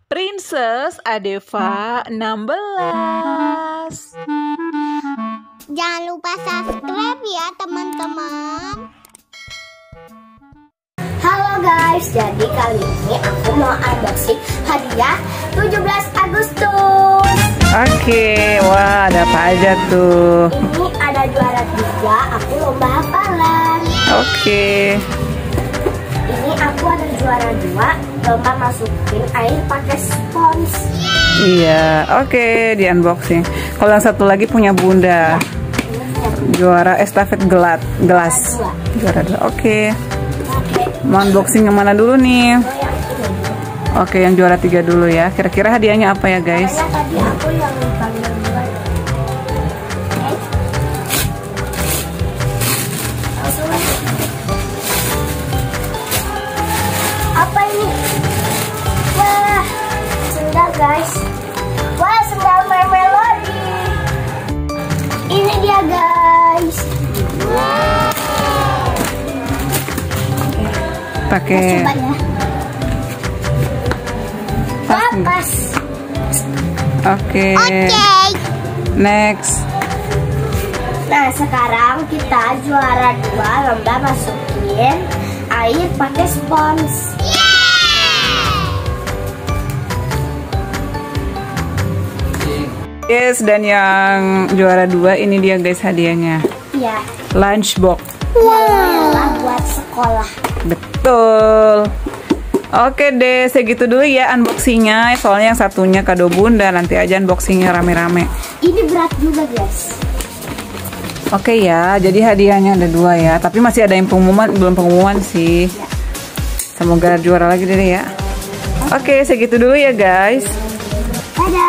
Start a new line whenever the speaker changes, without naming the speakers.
Princess Adeva 16.
Jangan lupa subscribe ya teman-teman. Halo guys, jadi kali ini aku mau unboxing hadiah 17 Agustus.
Oke, wah ada apa aja tuh?
Ini ada juara 3, aku lomba hafalan.
Oke.
Ini aku ada juara 2, lomba masukin air pakai spons.
Iya, oke, di unboxing. Kalau yang satu lagi punya Bunda. Juara estafet gelas. Juara 2. Oke. Mau unboxing yang mana dulu nih? Oke, yang juara 3 dulu ya. Kira-kira hadiahnya apa ya, guys?
Tadi aku yang paling duluan. Apa ini? Wah, sendal guys. Wah, sendal Melody. Ini dia guys.
Pakai
Coba ya. Pas.
Oke. Next.
Nah, sekarang kita juara 2 lomba masukin air pakai spons.
Yes, dan yang juara 2 ini dia guys hadiahnya.
Iya.
Lunchbox.
Wow. Buat sekolah.
Betul. Oke deh, segitu dulu ya unboxingnya. Soalnya yang satunya kado Bunda, nanti aja unboxingnya rame-rame.
Ini berat juga guys.
Oke ya, jadi hadiahnya ada 2 ya. Tapi masih ada yang pengumuman, belum pengumuman sih. Semoga juara lagi deh ya. Oke, segitu dulu ya guys.
Dadah.